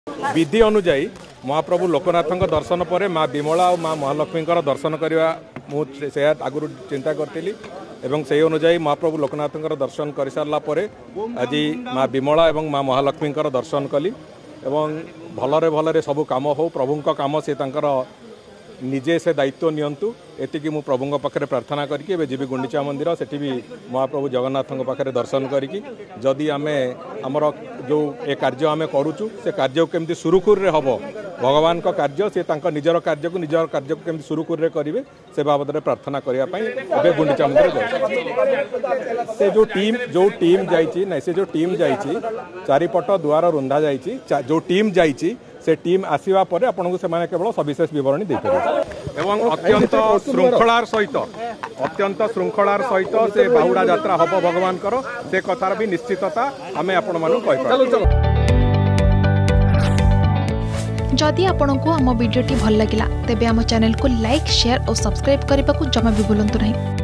विधि अनुजाई महाप्रभु लोकनाथ दर्शन पर माँ विमला और माँ महालक्ष्मी दर्शन करवा मुझे आगुरी चिंता करी एवं से अनुजाई महाप्रभु लोकनाथ दर्शन कर सारापर आज माँ विमला और माँ महालक्ष्मी दर्शन कली एवं भलरे भलरे सब काम हो प्रभु काम से निजे से दायित्व नियंतु एतिकी मु प्रभु पाखे प्रार्थना करके जीवी गुंडीचा मंदिर से भी महाप्रभु जगन्नाथ पाखे दर्शन करी जदि आमे आमर जो ए कार्य आमे करूचु से कार्य केमती सुरुखुर हम भगवान का कार्य से निजर कार्य को केमती सुरुखुर करेंगे से बाबद में प्रार्थना करने गुंडीचा मंदिर से जो टीम जाइए ना से जो टीम जाइए चारिपट द्वार रुंधा जाइए जो टीम जाइए से टीम आसवा पर आपको से केवल सविशेष बरणी देखेंगे एवं अत्यंत श्रृंखलार सहित से बाहुड़ा यात्रा हम भगवान से कथार भी निश्चितता आम आपण जदि आपंक आम भिडी भल लगा तेब आम चैनल को लाइक शेयर और सब्सक्राइब करने को जमा भी भूलु नहीं।